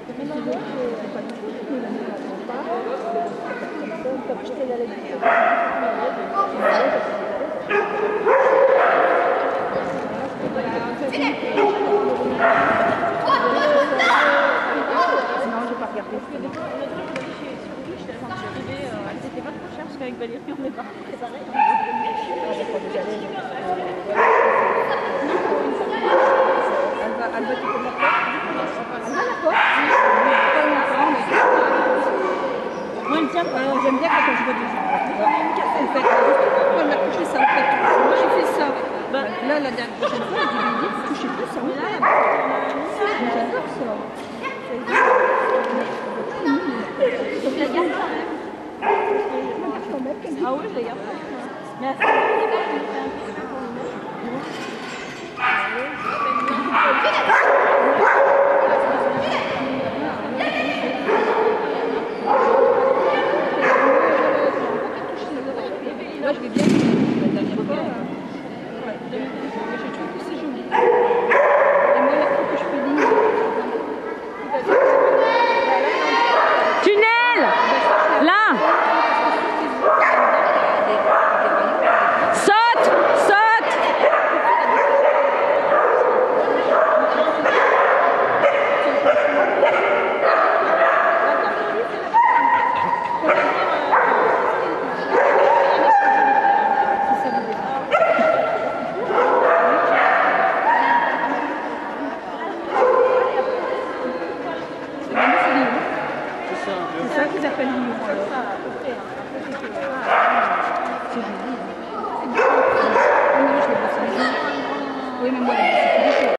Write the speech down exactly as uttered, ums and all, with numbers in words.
Avec Valérie, on est parti préparer. Elle va, elle va te faire la porte. Elle va la porte. Moi, elle tient pas. J'aime bien quand je vois des gens. Elle fait, on a touché ça en fait. Moi, j'ai fait ça. Là, la dernière prochaine fois, elle dit, mais il touchez plus ça. J'adore ça. Donc, la garde quand même. Ah oui, je la garde. Mais à ce moi, je vais bien la dernière fois. J'ai trouvé que c'est joli. Et moi, la fois que je fais ligne. Tunnel! Là! Saute! Saute!